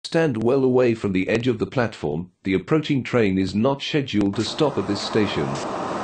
Stand well away from the edge of the platform. The approaching train is not scheduled to stop at this station.